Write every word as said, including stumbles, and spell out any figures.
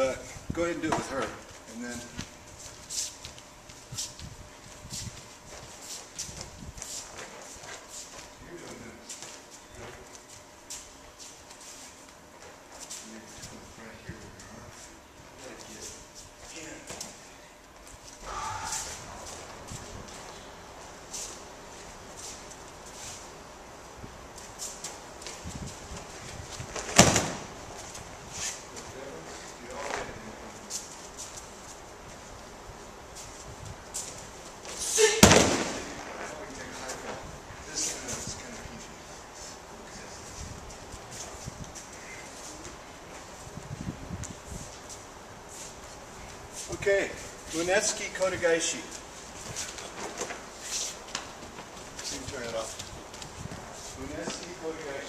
But go ahead and do it with her, and then. You're doing this. Right here with your arm. Let it get in. Okay, Lunetsky Kotagaishi. See, turn it off. Lunetsky Kotagaishi.